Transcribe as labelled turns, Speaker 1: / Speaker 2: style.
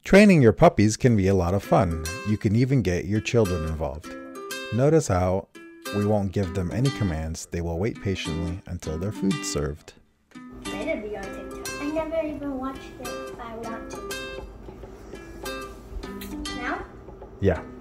Speaker 1: Training your puppies can be a lot of fun. You can even get your children involved. Notice how we won't give them any commands. They will wait patiently until their food's served.
Speaker 2: Better be on TikTok. I never even watched it if I want to. Now?
Speaker 1: Yeah.